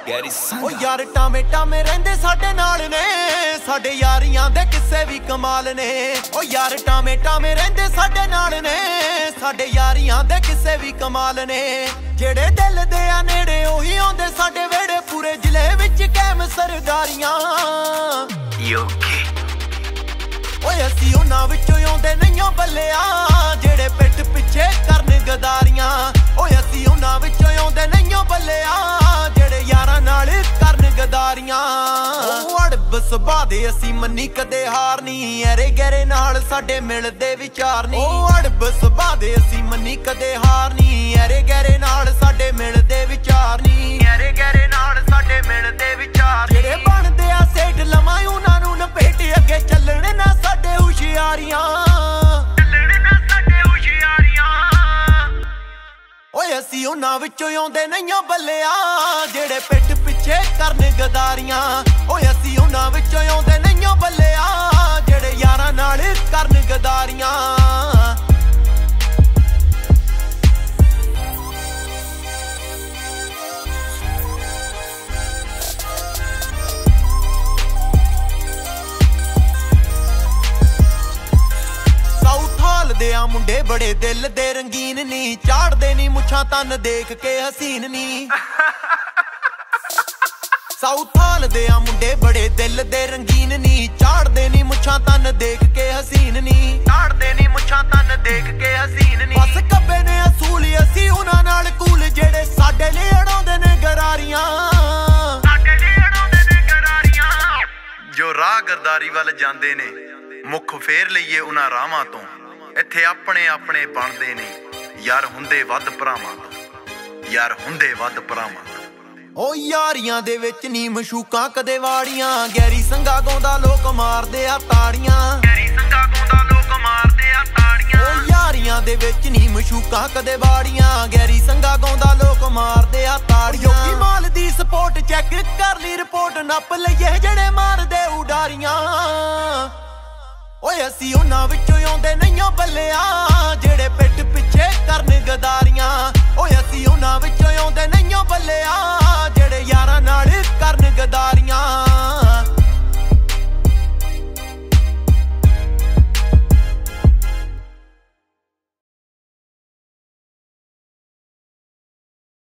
Garry ओ यार टामे टामे रहंदे साडे नाल ने साडे यारियां दे किस्से भी कमाल ने ओ यार टामे टामे रहंदे साडे नाल ने साडे यारियां दे किस्से भी कमाल ने जेड़े दिल दे आ नेड़े ओही आउंदे साडे वेड़े पूरे जिले विच कैम सरदारियां Yogi ओए असी उन्हां विचों आउंदे नहियों बल्लेआ जेड़े पिठ पिछे करन गदारियां ओए असी उन्हां विचों आउंदे नहियों बल्लेआ जेड़े यारां नाल करन गदारियां ओ अड़ब सुभाऽ दे असी मन्नी कदे हार नी अरे गहरे नाल साडे मिलदे विचार नी ओ अड़ब सुभाऽ दे असी मन्नी कदे हार नी अरे गहरे नाल साडे मिलदे विचार नी अरे गहरे नाल साडे मिलदे विचार जेड़े बनदे आ सेठ लवां उन्हां नूं लपेट अगे चलण ना साडे हुशियारियां ओए असी उन्हां विचों आउंदे नहियों बल्लेआ जेड़े पिठ पिछे करन गदारियां ओए असी उन्हां विचों आउंदे नहियों बल्लेआ जेड़े यारां नाल करन गदारियां दे आ मुंडे बड़े दिल दे रंगीन नी चाड़दे नी मुछां तन देख के हसीन नी साउथ हाल दे आ मुंडे बड़े दिल दे रंगीन नी चाड़दे नी मुछां तन देख के हसीन नी चाड़दे नी मुछां तन देख के हसीन नी बस कब्बे ने असूल असी उन्हां नाल कूल जेड़े साडे ले अड़ाउंदे ने गरारियां साडे ले अड़ाउंदे ने गरारियां जो राह गरदारी वाल जांदे ने मुख फेर लईए उन्हां राहां तों ਇੱਥੇ ਆਪਣੇ ਆਪਣੇ ਬਣਦੇ ਨੇ ਯਾਰ ਹੁੰਦੇ ਵੱਧ ਭਰਾਵਾਂ ਤੋਂ ਯਾਰ ਹੁੰਦੇ ਵੱਧ ਭਰਾਵਾਂ ਤੋਂ ਓ ਯਾਰੀਆਂ ਦੇ ਵਿੱਚ ਨੀ ਮਸ਼ੂਕਾਂ ਕਦੇ ਵਾੜੀਆਂ ਗੈਰੀ ਸੰਘਾ ਗਾਉਂਦਾ ਲੋਕ ਮਾਰਦੇ ਆ ਤਾੜੀਆਂ ਗੈਰੀ ਸੰਘਾ ਗਾਉਂਦਾ ਲੋਕ ਮਾਰਦੇ ਆ ਤਾੜੀਆਂ ਓ ਯਾਰੀਆਂ ਦੇ ਵਿੱਚ ਨੀ ਮਸ਼ੂਕਾਂ ਕਦੇ ਵਾੜੀਆਂ ਗੈਰੀ ਸੰਘਾ ਗਾਉਂਦਾ ਲੋਕ ਮਾਰਦੇ ਆ ਤਾੜੀਆਂ ਯੋਗੀ ਮਾਲ ਦੀ ਸਪੋਰਟ ਚੈੱਕ ਕਰ ਲਈ ਰਿਪੋਰਟ ਨੱਪ ਲਈਏ ਜਿਹੜੇ ਮਾਰਦੇ ਉਡਾਰੀਆਂ ਓਏ ਅਸੀ ਉਨ੍ਹਾਂ ਵਿੱਚੋਂ ਆਉਂਦੇ ਨਹੀਂਓ ਬੱਲਿਆ ਜਿਹੜੇ ਪਿੱਠ ਪਿੱਛੇ